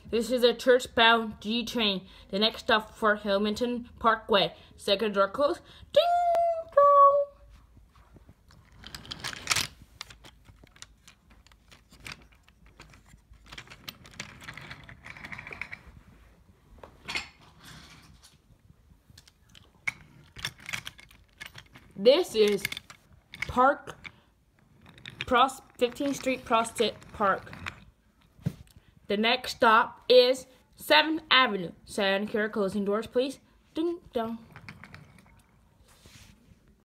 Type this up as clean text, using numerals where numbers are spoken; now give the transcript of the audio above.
This is a church-bound G train. The next stop for Hamilton Parkway. Second door closed. Ding dong. This is 15th Street Prospect Park. The next stop is 7th Avenue. Secure closing doors, please. Ding dong.